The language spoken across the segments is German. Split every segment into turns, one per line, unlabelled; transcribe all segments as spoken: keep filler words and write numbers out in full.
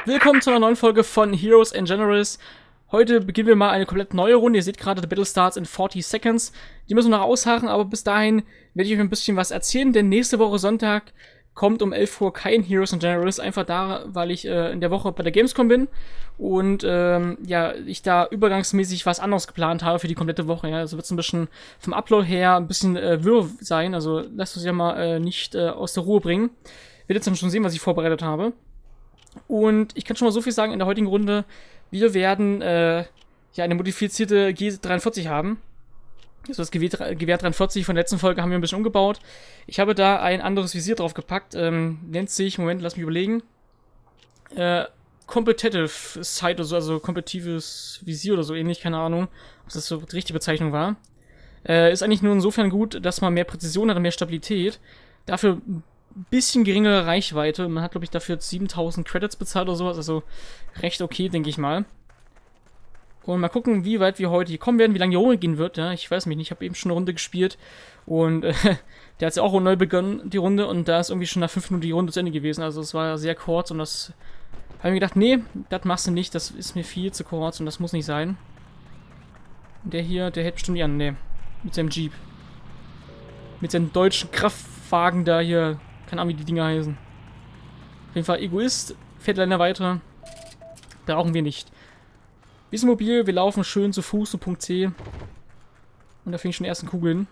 Willkommen zu einer neuen Folge von Heroes and Generals. Heute beginnen wir mal eine komplett neue Runde. Ihr seht gerade, the battle starts in forty seconds. Die müssen wir noch ausharren, aber bis dahin werde ich euch ein bisschen was erzählen, denn nächste Woche Sonntag kommt um elf Uhr kein Heroes and Generals, einfach da, weil ich äh, in der Woche bei der Gamescom bin und ähm, ja, ich da übergangsmäßig was anderes geplant habe für die komplette Woche. Ja. Also wird es ein bisschen vom Upload her ein bisschen äh, wirr sein, also lasst uns ja mal äh, nicht äh, aus der Ruhe bringen. Werdet jetzt dann schon sehen, was ich vorbereitet habe. Und ich kann schon mal so viel sagen in der heutigen Runde, wir werden äh, ja eine modifizierte G dreiundvierzig haben. Also das Gewehr dreiundvierzig von der letzten Folge haben wir ein bisschen umgebaut. Ich habe da ein anderes Visier drauf gepackt. Ähm, nennt sich, Moment, lass mich überlegen. Äh, Competitive Sight oder so, also kompetitives Visier oder so ähnlich, keine Ahnung, ob das so die richtige Bezeichnung war. Äh, ist eigentlich nur insofern gut, dass man mehr Präzision hat und mehr Stabilität. Dafür ein bisschen geringere Reichweite. Man hat, glaube ich, dafür siebentausend Credits bezahlt oder sowas, also recht okay, denke ich mal. Und mal gucken, wie weit wir heute hier kommen werden, wie lange die Runde gehen wird. Ja, ich weiß mich nicht, ich habe eben schon eine Runde gespielt. Und äh, der hat ja auch neu begonnen, die Runde. Und da ist irgendwie schon nach fünf Minuten die Runde zu Ende gewesen. Also es war sehr kurz und das habe ich mir gedacht, nee, das machst du nicht. Das ist mir viel zu kurz und das muss nicht sein. Der hier, der hält bestimmt nicht an, nee. Mit seinem Jeep. Mit seinem deutschen Kraftwagen da hier. Keine Ahnung, wie die Dinger heißen. Auf jeden Fall Egoist, fährt leider weiter. Brauchen wir nicht. Wir sind mobil, wir laufen schön zu Fuß zu Punkt C. Und da fing ich schon die ersten Kugeln.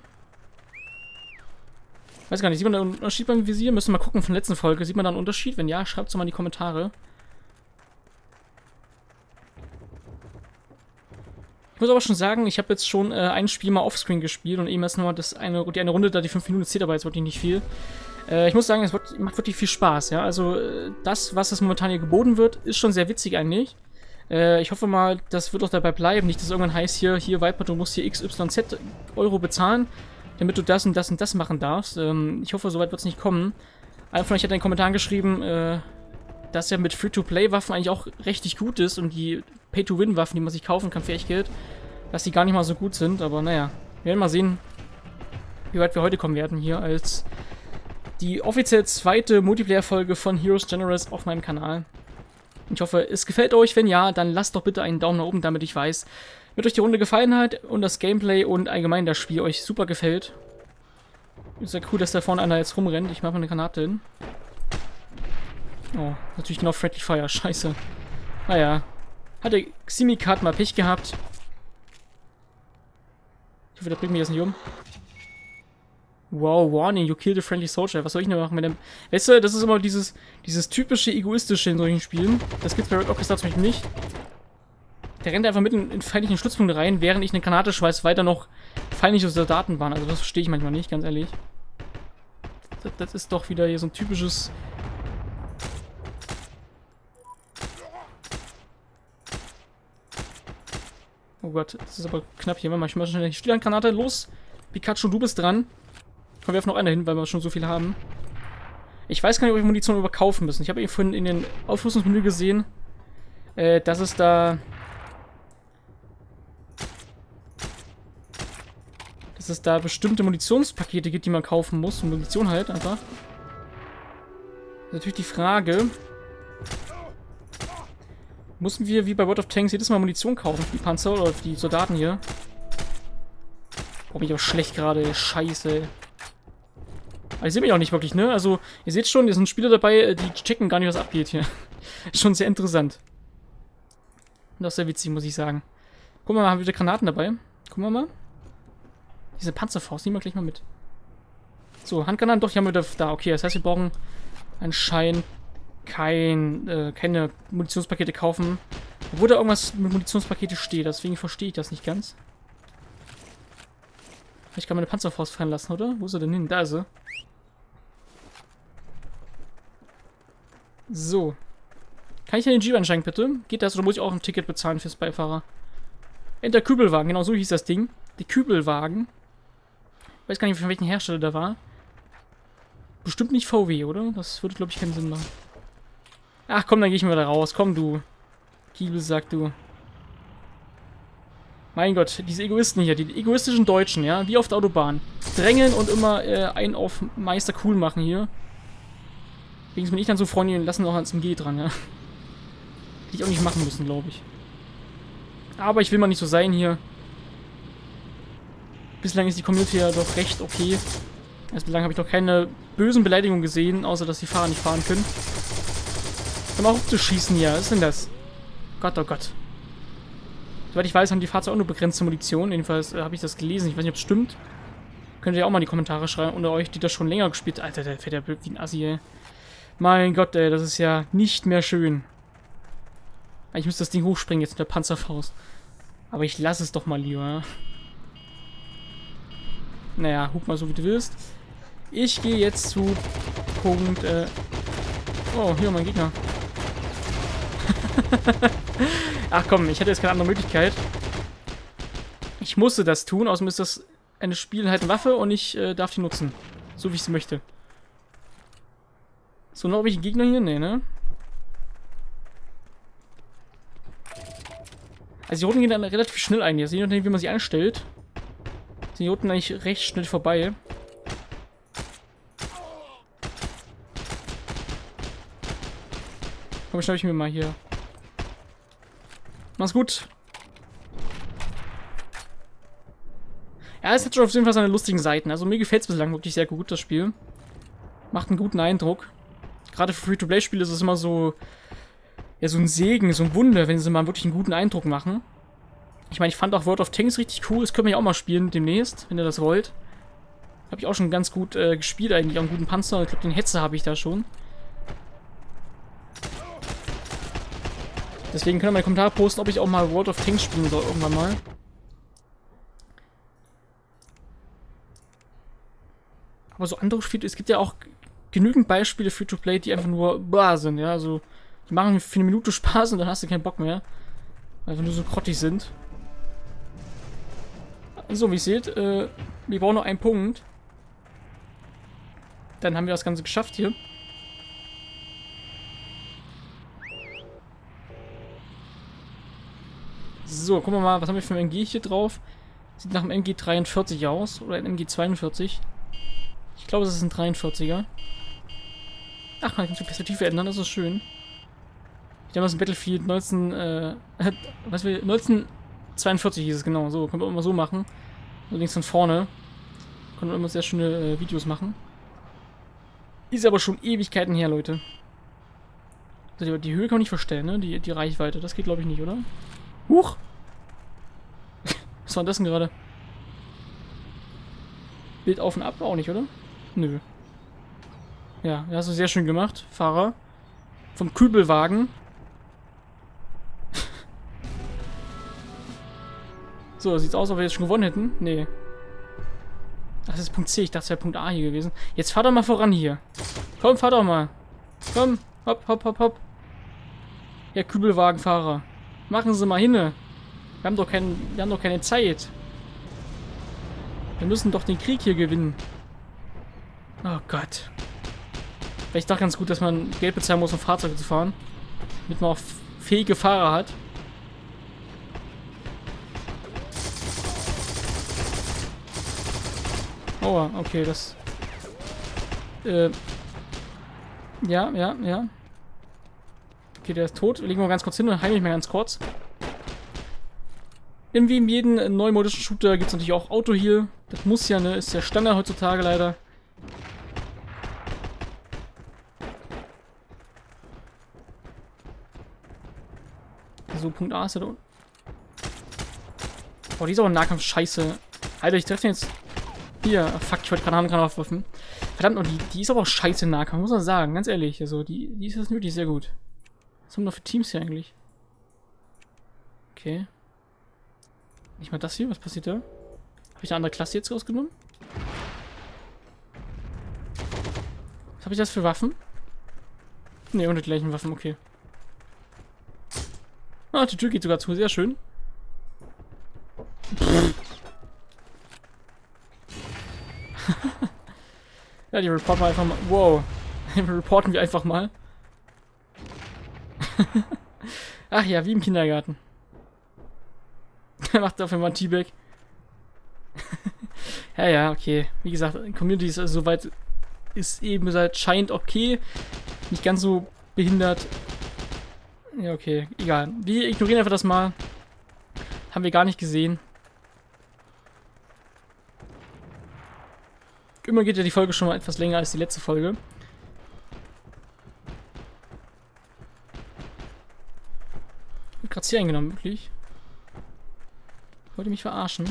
Weiß gar nicht, sieht man da einen Unterschied beim Visier? Müssen wir mal gucken von der letzten Folge. Sieht man da einen Unterschied? Wenn ja, schreibt es doch mal in die Kommentare. Ich muss aber schon sagen, ich habe jetzt schon äh, ein Spiel mal offscreen gespielt und eben erst nochmal das eine, die eine Runde, da die fünf Minuten zählt, aber jetzt wirklich nicht viel. Äh, ich muss sagen, es wird, macht wirklich viel Spaß, ja. Also äh, das, was es momentan hier geboten wird, ist schon sehr witzig eigentlich. Äh, ich hoffe mal, das wird auch dabei bleiben. Nicht, dass es irgendwann heißt, hier, hier, Viper, du musst hier X Y Z Euro bezahlen, damit du das und das und das machen darfst. Ähm, ich hoffe, soweit wird es nicht kommen. Einer von euch hat in den Kommentaren geschrieben, äh, dass ja mit Free-to-Play-Waffen eigentlich auch richtig gut ist und die Pay-to-Win-Waffen, die man sich kaufen kann für echt Geld, dass die gar nicht mal so gut sind. Aber naja, wir werden mal sehen, wie weit wir heute kommen werden hier als die offiziell zweite Multiplayer-Folge von Heroes Generals auf meinem Kanal. Ich hoffe, es gefällt euch. Wenn ja, dann lasst doch bitte einen Daumen nach oben, damit ich weiß, wird euch die Runde gefallen hat und das Gameplay und allgemein das Spiel euch super gefällt. Ist ja cool, dass da vorne einer jetzt rumrennt. Ich mache mal eine Granate hin. Oh, natürlich genau Friendly Fire. Scheiße. Naja. Hat der Ximikat mal Pech gehabt. Ich hoffe, der bringt mich jetzt nicht um. Wow, warning, you killed a friendly soldier. Was soll ich denn machen mit dem... Weißt du, das ist immer dieses, dieses typische Egoistische in solchen Spielen. Das gibt's bei Red Orchestra zum Beispiel nicht. Der rennt einfach mitten in feindlichen Stützpunkte rein, während ich eine Granate schweiß, weiter noch feindliche Soldaten waren. Also das verstehe ich manchmal nicht, ganz ehrlich. Das, das ist doch wieder hier so ein typisches... Oh Gott, das ist aber knapp hier. Ich schmeiße schnell die Stillhandgranate. Los, Pikachu, du bist dran. Komm, wir werfen noch eine hin, weil wir schon so viel haben. Ich weiß gar nicht, ob wir Munition überkaufen müssen. Ich habe eben vorhin in den Aufrüstungsmenü gesehen, äh, dass es da... dass es da bestimmte Munitionspakete gibt, die man kaufen muss. Und Munition halt einfach. Das ist natürlich die Frage... Mussten wir, wie bei World of Tanks, jedes Mal Munition kaufen für die Panzer oder für die Soldaten hier? Oh, bin ich auch schlecht gerade. Scheiße. Aber ich sehe mich auch nicht wirklich, ne? Also, ihr seht schon, hier sind Spieler dabei, die checken gar nicht, was abgeht hier. Ist schon sehr interessant. Und das ist sehr witzig, muss ich sagen. Guck mal, haben wir wieder Granaten dabei. Gucken wir mal. Diese Panzerfaust, nehmen wir gleich mal mit. So, Handgranaten, doch, die haben wir da. Okay, das heißt, wir brauchen anscheinend kein, äh, keine Munitionspakete kaufen. Obwohl da irgendwas mit Munitionspakete steht, deswegen verstehe ich das nicht ganz. Ich kann meine Panzerfaust fallen lassen, oder? Wo ist er denn hin? Da ist er. So. Kann ich ja den Jeep einsteigen, bitte? Geht das, oder muss ich auch ein Ticket bezahlen fürs Beifahrer? Enter Kübelwagen, genau so hieß das Ding. Die Kübelwagen. Ich weiß gar nicht, von welchem Hersteller der war. Bestimmt nicht V W, oder? Das würde, glaube ich, keinen Sinn machen. Ach komm, dann gehe ich mal wieder raus. Komm, du. Kiebel, sag du. Mein Gott, diese Egoisten hier, die egoistischen Deutschen, ja, wie auf der Autobahn. Drängeln und immer äh, einen auf Meister cool machen hier. Wenigstens bin ich dann so freundlich und lassen auch ans M G dran, ja. Hätte ich auch nicht machen müssen, glaube ich. Aber ich will mal nicht so sein hier. Bislang ist die Community ja doch recht okay. Also bislang habe ich noch keine bösen Beleidigungen gesehen, außer dass die Fahrer nicht fahren können. Hör mal auf zu schießen hier. Was ist denn das? Gott, oh Gott. Soweit ich weiß, haben die Fahrzeuge auch nur begrenzte Munition. Jedenfalls äh, habe ich das gelesen. Ich weiß nicht, ob es stimmt. Könnt ihr ja auch mal in die Kommentare schreiben unter euch, die das schon länger gespielt haben. Alter, der fährt ja blöd wie ein Assi, ey. Mein Gott, ey, das ist ja nicht mehr schön. Ich müsste das Ding hochspringen jetzt mit der Panzerfaust. Aber ich lasse es doch mal lieber. Naja, hup mal so, wie du willst. Ich gehe jetzt zu Punkt, äh... Oh, hier, mein Gegner. Ach komm, ich hätte jetzt keine andere Möglichkeit. Ich musste das tun, außerdem ist das eine Spiel halt eine Waffe und ich äh, darf die nutzen. So wie ich sie möchte. So, noch habe ich einen Gegner hier? Nee, ne? Also die Routen gehen dann relativ schnell ein. Jetzt je nachdem, wie man sie anstellt. Sind die Routen eigentlich recht schnell vorbei. Komm, schnapp ich mir mal hier. Mach's gut. Ja, es hat schon auf jeden Fall seine lustigen Seiten. Also mir gefällt es bislang wirklich sehr gut, das Spiel. Macht einen guten Eindruck. Gerade für Free-to-Play-Spiele ist es immer so... Ja, so ein Segen, so ein Wunder, wenn sie mal wirklich einen guten Eindruck machen. Ich meine, ich fand auch World of Tanks richtig cool. Das können wir ja auch mal spielen demnächst, wenn ihr das wollt. Habe ich auch schon ganz gut äh, gespielt eigentlich. Auch einen guten Panzer. Ich glaube, den Hetzer habe ich da schon. Deswegen könnt ihr mal in die Kommentare posten, ob ich auch mal World of Tanks spielen soll irgendwann mal. Aber so andere Spiele, es gibt ja auch genügend Beispiele für Free-to-Play, die einfach nur blah sind, ja, also die machen für eine Minute Spaß und dann hast du keinen Bock mehr, weil wir nur so grottig sind. So, wie ihr seht, äh, wir brauchen noch einen Punkt. Dann haben wir das Ganze geschafft hier. So, gucken wir mal, was haben wir für ein M G hier drauf? Sieht nach einem M G dreiundvierzig aus, oder ein M G zweiundvierzig. Ich glaube, das ist ein dreiundvierziger. Ach, man kann die Perspektive ändern, das ist schön. Ich habe das in Battlefield neunzehn, äh, was wir, neunzehnhundertzweiundvierzig hieß es, genau, so, können wir immer so machen. So links von vorne. Können wir immer sehr schöne äh, Videos machen. Ist aber schon Ewigkeiten her, Leute. Also die, die Höhe kann man nicht verstellen, ne, die, die Reichweite, das geht glaube ich nicht, oder? Huch! Was war denn das denn gerade? Bild auf und ab auch nicht, oder? Nö. Ja, das hast du sehr schön gemacht, Fahrer. Vom Kübelwagen. So, sieht's aus, als ob wir jetzt schon gewonnen hätten. Nee. Ach, das ist Punkt C. Ich dachte, es wäre Punkt A hier gewesen. Jetzt fahr doch mal voran hier. Komm, fahr doch mal. Komm, hopp, hopp, hopp, hopp. Ja, Kübelwagenfahrer. Machen Sie mal hin. Wir haben doch kein, wir haben doch keine Zeit. Wir müssen doch den Krieg hier gewinnen. Oh Gott. Vielleicht doch ganz gut, dass man Geld bezahlen muss, um Fahrzeuge zu fahren. Damit man auch fähige Fahrer hat. Oh, okay, das... Äh... Ja, ja, ja. Okay, der ist tot. Legen wir mal ganz kurz hin und heile ich mal ganz kurz. Irgendwie in jedem neumodischen Shooter gibt es natürlich auch Auto-Heal. Das muss ja, ne? Ist ja Standard heutzutage leider. So, Punkt A ist ja da unten. Oh, die ist aber ein Nahkampf scheiße. Alter, ich treffe den jetzt. Hier, ach, fuck, ich wollte gerade Handgranate aufwerfen. Verdammt, oh, die, die ist aber auch scheiße im Nahkampf, muss man sagen, ganz ehrlich. Also, die, die ist jetzt wirklich sehr gut. Was haben wir noch für Teams hier eigentlich? Okay. Nicht mal das hier, was passiert da? Habe ich eine andere Klasse jetzt rausgenommen? Was habe ich das für Waffen? Ne, ohne die gleichen Waffen, okay. Ah, die Tür geht sogar zu, sehr schön. Ja, die reporten wir einfach mal. Wow. Die reporten wir einfach mal. Ach ja, wie im Kindergarten. Er macht dafür mal ein T-Bag. Ja, ja, okay. Wie gesagt, Community ist also soweit, ist eben seit scheint okay. Nicht ganz so behindert. Ja, okay. Egal. Wir ignorieren einfach das mal. Haben wir gar nicht gesehen. Immer geht ja die Folge schon mal etwas länger als die letzte Folge. Ich hab grad C eingenommen, wirklich. Wollte mich verarschen.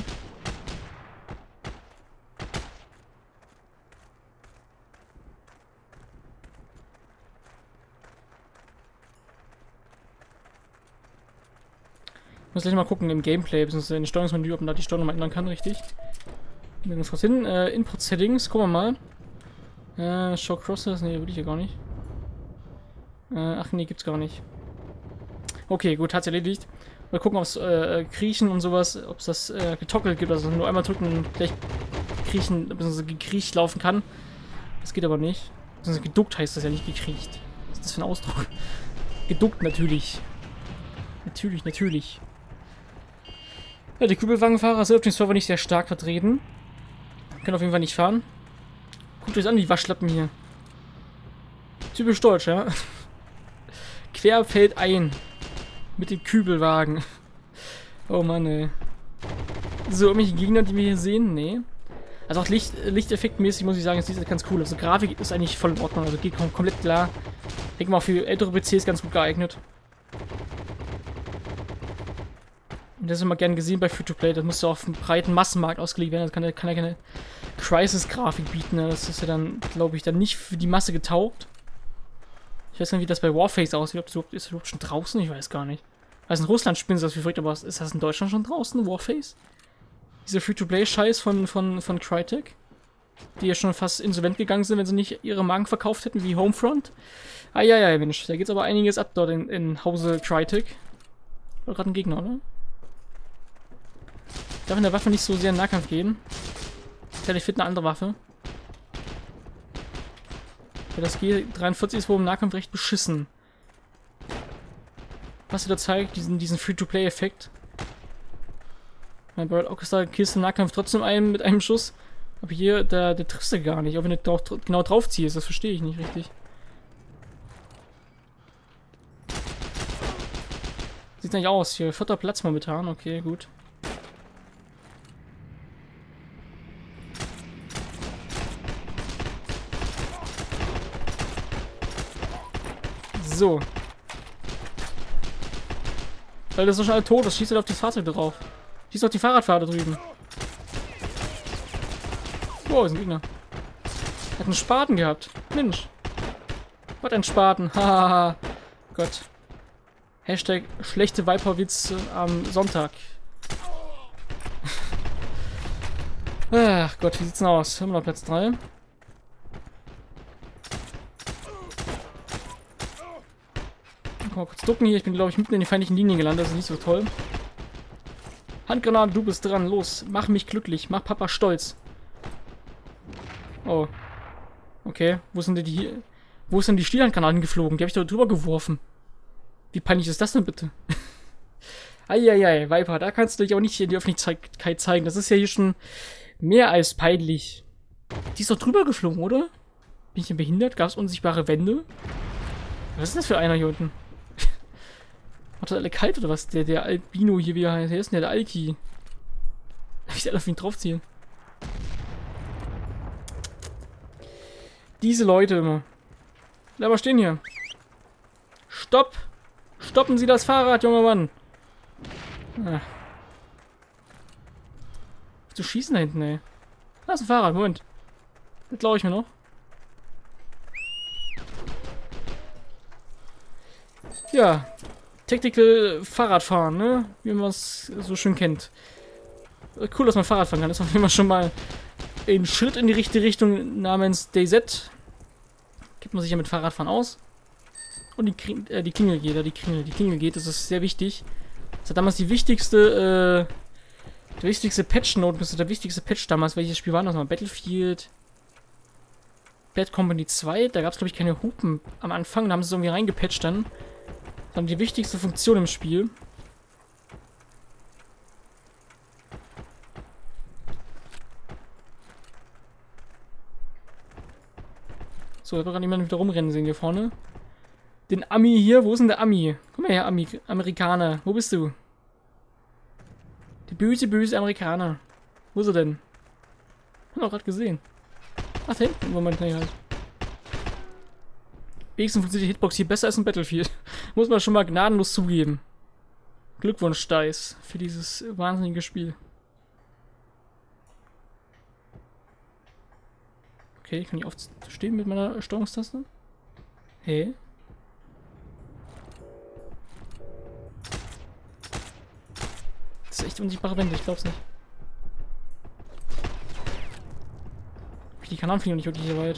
Ich muss gleich mal gucken im Gameplay, bzw. in den Steuerungsmenü, ob man da die Steuerung mal ändern kann, richtig. Gehen wir ganz kurz hin. Äh, Input-Settings, gucken wir mal. Äh, Show Crosses, ne, will ich ja gar nicht. Äh, ach nee, gibt's gar nicht. Okay, gut, hat's erledigt. Mal gucken, ob es äh, Kriechen und sowas, ob es das äh, getoggelt gibt, also nur einmal drücken und gleich kriechen, bzw. gekriecht laufen kann. Das geht aber nicht. Also geduckt heißt das ja nicht gekriecht. Was ist das für ein Ausdruck? Geduckt natürlich. Natürlich, natürlich. Ja, die Kübelwagenfahrer sind auf dem Server nicht sehr stark vertreten. Können auf jeden Fall nicht fahren. Guckt euch an, die Waschlappen hier. Typisch deutsch, ja. Quer fällt ein. Mit dem Kübelwagen. Oh Mann, ey. So, irgendwelche Gegner, die wir hier sehen? Nee. Also auch Licht, Lichteffektmäßig muss ich sagen, ist das ganz cool. Also Grafik ist eigentlich voll in Ordnung. Also geht kom komplett klar. Ich denke mal, auch für ältere P Cs ganz gut geeignet. Und das ist immer gern gesehen bei Free-to-Play. Das muss ja auf einem breiten Massenmarkt ausgelegt werden. Das kann ja kann keine Crisis-Grafik bieten. Ne? Das ist ja dann, glaube ich, dann nicht für die Masse getaugt. Ich weiß nicht, wie das bei Warface aussieht. Ob das überhaupt, ist das überhaupt schon draußen? Ich weiß gar nicht. Also in Russland spielen sie das wie verrückt, aber ist das in Deutschland schon draußen, Warface? Diese Free-to-Play-Scheiß von, von, von Crytek, die ja schon fast insolvent gegangen sind, wenn sie nicht ihre Marken verkauft hätten, wie Homefront. Ah ja, ja, Mensch, da geht's aber einiges ab dort in, in Hause Crytek. War gerade ein Gegner, oder? Darf in der Waffe nicht so sehr in den Nahkampf gehen. Ich finde eine andere Waffe. Weil das G dreiundvierzig ist wohl im Nahkampf recht beschissen. Was wieder zeigt, diesen, diesen Free-to-Play-Effekt. Mein Bird Orchestra killst im Nahkampf trotzdem einen mit einem Schuss. Aber hier, der, der triffst du gar nicht. Auch wenn du drauf, genau drauf ziehst. Das verstehe ich nicht richtig. Sieht nicht aus. Hier, vierter Platz momentan. Okay, gut. So. Weil das ist doch schon alle tot. Das schießt halt auf die Fahrzeuge drauf. Schießt auf die Fahrradfahrer da drüben. Wow, ist ein Gegner. Hat einen Spaten gehabt. Mensch. Was ein Spaten. Hahaha. Gott. Hashtag schlechte Viper-Witz am Sonntag. Ach Gott, wie sieht's denn aus? Haben wir noch Platz drei? Mal kurz ducken hier. Ich bin, glaube ich, mitten in die feindlichen Linien gelandet. Das ist nicht so toll. Handgranate, du bist dran. Los, mach mich glücklich. Mach Papa stolz. Oh. Okay. Wo sind denn die... Wo ist denn die Stielhandgranaten geflogen? Die habe ich da drüber geworfen. Wie peinlich ist das denn bitte? Eieiei, Viper, da kannst du dich auch nicht in die Öffentlichkeit zeigen. Das ist ja hier schon mehr als peinlich. Die ist doch drüber geflogen, oder? Bin ich denn behindert? Gab es unsichtbare Wände? Was ist das für einer hier unten? Hat das alle kalt oder was? Der, der Albino hier, wie er heißt. Wer ist denn der, der Alki? Darf ich da auf ihn draufziehen? Diese Leute immer. Bleib mal stehen hier. Stopp! Stoppen Sie das Fahrrad, junger Mann! Ah. Zu schießen da hinten, ey. Da ist ein Fahrrad, Moment. Das glaube ich mir noch. Ja. Tactical Fahrradfahren, ne? Wie man es so schön kennt. Cool, dass man Fahrrad fahren kann. Das ist auf jeden Fall schon mal ein Schritt in die richtige Richtung namens D Z. Gibt man sich ja mit Fahrradfahren aus. Und die, Kring äh, die Klingel geht, ja, die Klingel, die Klingel geht, das ist sehr wichtig. Das hat damals die wichtigste, äh, der wichtigste Patch-Note, das ist der wichtigste Patch damals. Welches Spiel war das mal? Battlefield Bad Company zwei, da gab es, glaube ich, keine Hupen am Anfang, da haben sie es irgendwie reingepatcht dann. Dann die wichtigste Funktion im Spiel. So, ich habe gerade jemanden wieder rumrennen sehen hier vorne. den Ami hier. Wo ist denn der Ami? Komm mal her, Ami, Amerikaner. Wo bist du? Die böse, böse Amerikaner. Wo ist er denn? Hab ich auch gerade gesehen. Ach, da hinten. Moment, nee, halt. Wenigstens funktioniert die Hitbox hier besser als ein Battlefield. Muss man schon mal gnadenlos zugeben. Glückwunsch, Dice, für dieses wahnsinnige Spiel. Okay, kann ich aufstehen mit meiner Steuerungstaste? Hey. Das ist echt unsichtbare Wände, ich glaub's nicht. Die Kanonen fliegen nicht wirklich so weit.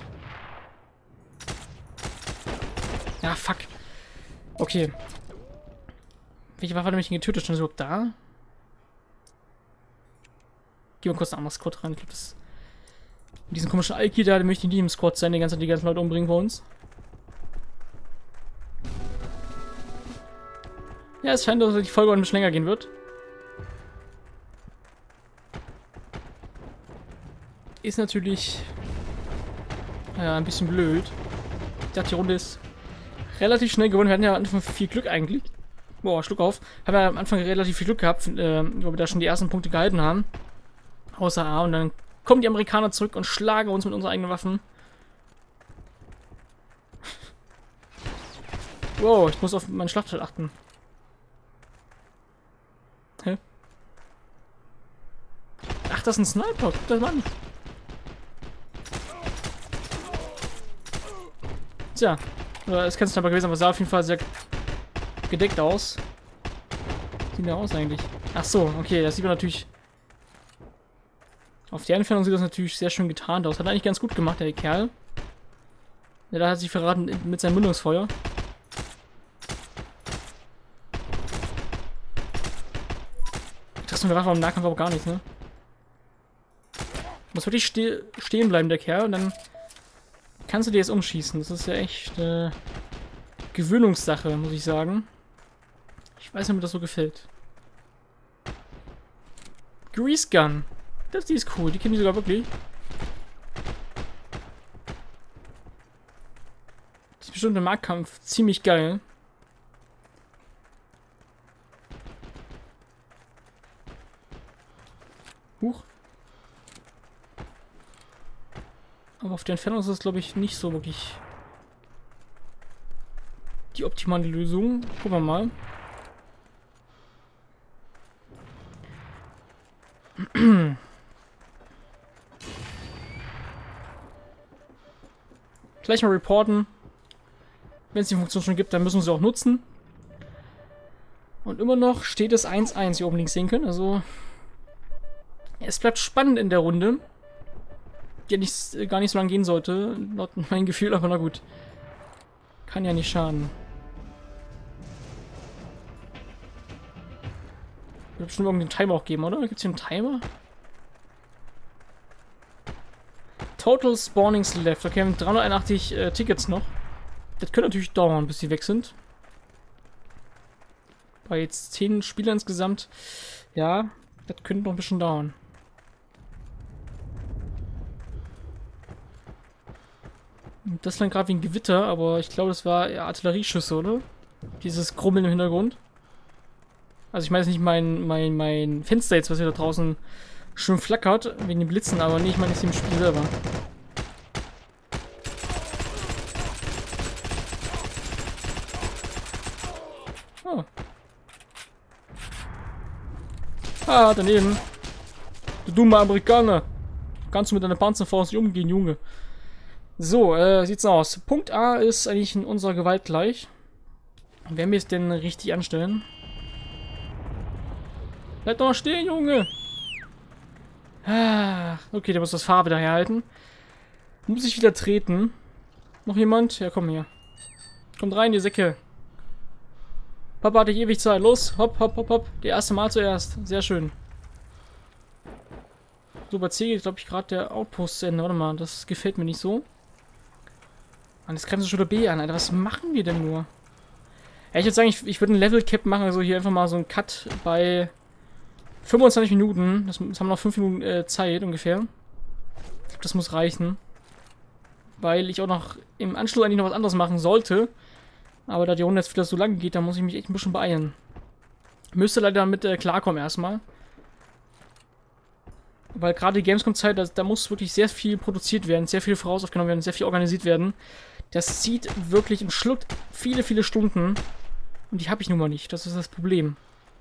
Ja, fuck. Okay. Welche Waffe hat mich denn getötet? Stand überhaupt da? Geh mal kurz ein anderes Squad rein. Ich glaube, das. Mit diesem komischen Alki da, der möchte nie im Squad sein, die ganze Zeit die ganzen Leute umbringen bei uns. Ja, es scheint, dass die Folge ein bisschen länger gehen wird. Ist natürlich. Ja, ein bisschen blöd. Ich dachte, die Runde ist relativ schnell gewonnen. Wir hatten ja am Anfang viel Glück eigentlich. Boah, Schluck auf. Haben wir am Anfang relativ viel Glück gehabt, äh, wo wir da schon die ersten Punkte gehalten haben. Außer A. Und dann kommen die Amerikaner zurück und schlagen uns mit unseren eigenen Waffen. Wow, ich muss auf mein Schlachtfeld achten. Hä? Ach, das ist ein Sniper. Guck das mal an. Tja, es kann Sniper gewesen, aber sah auf jeden Fall sehr gedeckt aus. Sieht der aus eigentlich? Ach so, okay, das sieht man natürlich. Auf die Entfernung sieht das natürlich sehr schön getarnt aus. Hat er eigentlich ganz gut gemacht, der Kerl. Ja, da hat sich verraten mit seinem Mündungsfeuer. Das ist eine Waffe am Nahkampf aber gar nichts, ne? Muss wirklich ste stehen bleiben, der Kerl, und dann kannst du dir jetzt umschießen. Das ist ja echt äh, Gewöhnungssache, muss ich sagen. Ich weiß nicht, ob mir das so gefällt. Grease Gun. Das, die ist cool. Die kenne ich sogar wirklich. Die ist bestimmt im Marktkampf ziemlich geil. Huch. Aber auf der Entfernung ist das, glaube ich, nicht so wirklich die optimale Lösung. Gucken wir mal. Gleich mal reporten. Wenn es die Funktion schon gibt, dann müssen wir sie auch nutzen. Und immer noch steht es eins eins, hier oben links sehen können. Also es bleibt spannend in der Runde. Die nicht, gar nicht so lange gehen sollte. Laut mein Gefühl, aber na gut. Kann ja nicht schaden. Wird bestimmt irgendeinen Timer auch geben, oder? Gibt es hier einen Timer? Total Spawnings left. Okay, wir haben dreihunderteinundachtzig äh, Tickets noch. Das könnte natürlich dauern, bis die weg sind. Bei jetzt zehn Spielern insgesamt. Ja, das könnte noch ein bisschen dauern. Das klang gerade wie ein Gewitter, aber ich glaube, das war eher Artillerieschüsse, oder? Dieses Grummeln im Hintergrund. Also ich meine jetzt nicht mein, mein, mein Fenster jetzt, was hier da draußen schön flackert, wegen den Blitzen, aber nee, ich meine jetzt im Spiel selber. Oh. Ah, daneben. Du dumme Amerikaner. Kannst du mit deiner Panzerfaust nicht umgehen, Junge. So, äh, sieht's aus. Punkt A ist eigentlich in unserer Gewalt gleich. Werden wir es denn richtig anstellen? Bleib doch mal stehen, Junge! Ah, okay, der muss das Fahrrad wieder herhalten. Muss ich wieder treten. Noch jemand? Ja, komm hier. Kommt rein, die Säcke. Papa hatte ewig Zeit. Los, hopp, hopp, hopp, hopp. Die erste Mal zuerst. Sehr schön. So, bei C geht, glaube ich, gerade der Outpost zu Ende. Warte mal, das gefällt mir nicht so. Mann, jetzt greifen sie schon der B an, Alter. Was machen wir denn nur? Ja, ich würde sagen, ich, ich würde einen Level-Cap machen. Also hier einfach mal so einen Cut bei fünfundzwanzig Minuten. Das, das haben wir noch fünf Minuten äh, Zeit ungefähr. Ich glaube, das muss reichen. Weil ich auch noch im Anschluss eigentlich noch was anderes machen sollte. Aber da die Runde jetzt wieder so lang geht, dann muss ich mich echt ein bisschen beeilen. Müsste leider damit äh, klarkommen erstmal. Weil gerade die Gamescom-Zeit, da, da muss wirklich sehr viel produziert werden, sehr viel vorausaufgenommen werden, sehr viel organisiert werden. Das zieht wirklich und schluckt viele, viele Stunden. Und die habe ich nun mal nicht. Das ist das Problem.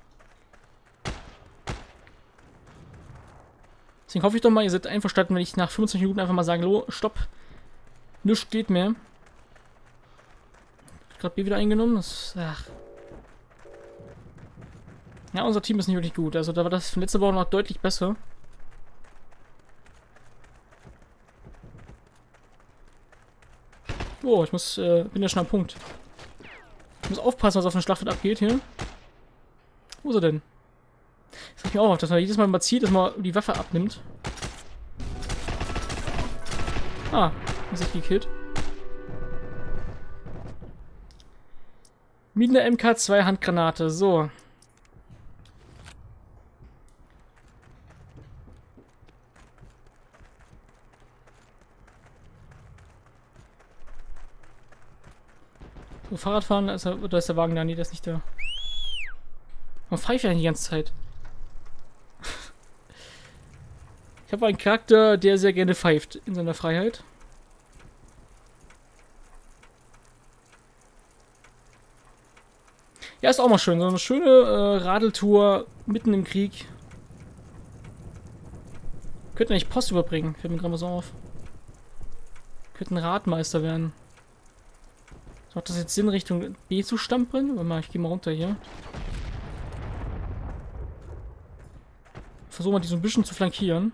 Deswegen hoffe ich doch mal, ihr seid einverstanden, wenn ich nach fünfundzwanzig Minuten einfach mal sage, lo, stopp. Nichts geht mehr. Gerade B wieder eingenommen. Das, ach. Ja, unser Team ist nicht wirklich gut. Also da war das letzte Woche noch deutlich besser. Oh, ich muss, äh, bin ja schon am Punkt. Ich muss aufpassen, was auf dem Schlachtfeld abgeht hier. Wo ist er denn? Das regt mir auch auf, dass man jedes Mal mal zieht, dass man die Waffe abnimmt. Ah, ist sich gekillt. Mit einer M K zwei Handgranate, so. So, Fahrradfahren, ist er, oder ist der Wagen da? Nee, der ist nicht da. Man pfeift ja nicht die ganze Zeit. Ich habe einen Charakter, der sehr gerne pfeift in seiner Freiheit. Ja, ist auch mal schön. So eine schöne äh, Radeltour mitten im Krieg. Könnten eigentlich Post überbringen. Fällt mir gerade mal so auf. Könnten Radmeister werden. Macht das jetzt Sinn, Richtung B zu stampfen? Warte mal, ich gehe mal runter hier. Versuche mal, die so ein bisschen zu flankieren.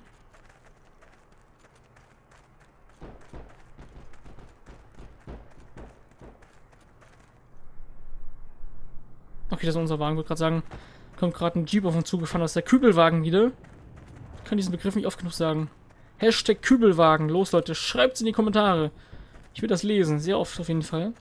Okay, das ist unser Wagen. Ich wollte gerade sagen, kommt gerade ein Jeep auf uns zugefahren. Das ist der Kübelwagen wieder. Ich kann diesen Begriff nicht oft genug sagen. Hashtag Kübelwagen. Los, Leute, schreibt's in die Kommentare. Ich will das lesen. Sehr oft auf jeden Fall.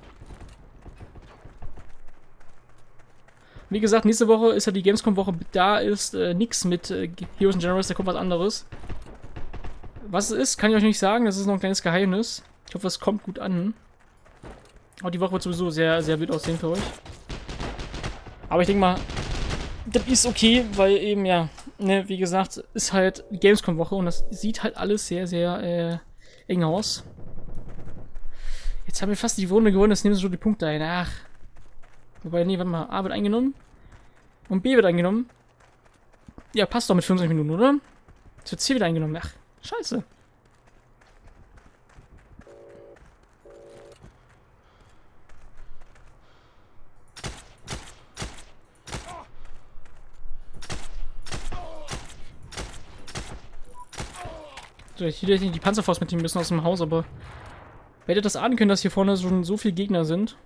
Wie gesagt, nächste Woche ist ja die Gamescom-Woche. Da ist äh, nichts mit äh, Heroes and Generals, da kommt was anderes. Was es ist, kann ich euch nicht sagen. Das ist noch ein kleines Geheimnis. Ich hoffe, es kommt gut an. Aber die Woche wird sowieso sehr, sehr wild aussehen für euch. Aber ich denke mal, das ist okay, weil eben, ja, ne, wie gesagt, ist halt die Gamescom-Woche und das sieht halt alles sehr, sehr äh, eng aus. Jetzt haben wir fast die Runde gewonnen, jetzt nehmen sie schon die Punkte ein. Ach. Wobei, nee, warte mal, A wird eingenommen. Und B wird eingenommen. Ja, passt doch mit fünfundzwanzig Minuten, oder? Jetzt wird C wieder eingenommen. Ach, scheiße. So, ich hätte die Panzerfaust mitnehmen müssen aus dem Haus, aber wer hätte das ahnen können, dass hier vorne schon so viele Gegner sind?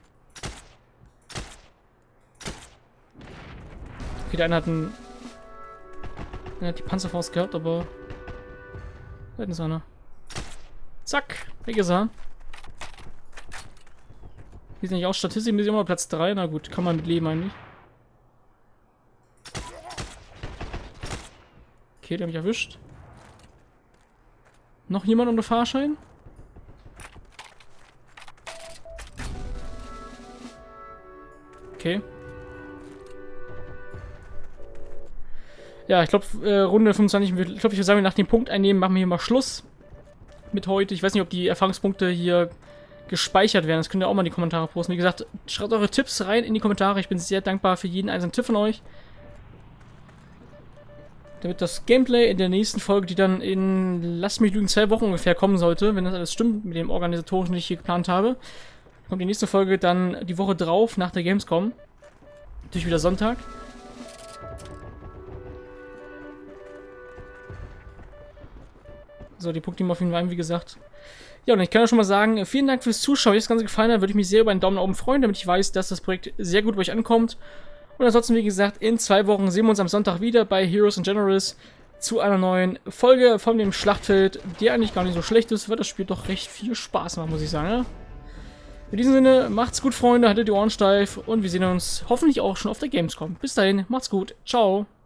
Okay, der eine hat einen. Der hat die Panzerfaust gehabt, aber. Da hinten ist einer. Zack, weg ist er. Hier sind nicht auch Statistiken, die sind immer Platz drei. Na gut, kann man mit leben eigentlich. Okay, der hat mich erwischt. Noch jemand unter Fahrschein? Okay. Ja, ich glaube, äh, Runde fünfundzwanzig, ich glaube, ich würde sagen, nach dem Punkt einnehmen, machen wir hier mal Schluss mit heute. Ich weiß nicht, ob die Erfahrungspunkte hier gespeichert werden. Das könnt ihr auch mal in die Kommentare posten. Wie gesagt, schreibt eure Tipps rein in die Kommentare. Ich bin sehr dankbar für jeden einzelnen Tipp von euch. Damit das Gameplay in der nächsten Folge, die dann in, lasst mich lügen, zwei Wochen ungefähr kommen sollte, wenn das alles stimmt mit dem Organisatorischen, den ich hier geplant habe, kommt die nächste Folge dann die Woche drauf, nach der Gamescom. Natürlich wieder Sonntag. So, die Punkte auf jeden Fall, wie gesagt. Ja, und ich kann ja schon mal sagen, vielen Dank fürs Zuschauen. Wenn euch das Ganze gefallen hat, würde ich mich sehr über einen Daumen nach oben freuen, damit ich weiß, dass das Projekt sehr gut bei euch ankommt. Und ansonsten, wie gesagt, in zwei Wochen sehen wir uns am Sonntag wieder bei Heroes and Generals zu einer neuen Folge von dem Schlachtfeld, die eigentlich gar nicht so schlecht ist, weil das Spiel doch recht viel Spaß macht, muss ich sagen. Ja? In diesem Sinne, macht's gut, Freunde, haltet die Ohren steif und wir sehen uns hoffentlich auch schon auf der Gamescom. Bis dahin, macht's gut, ciao.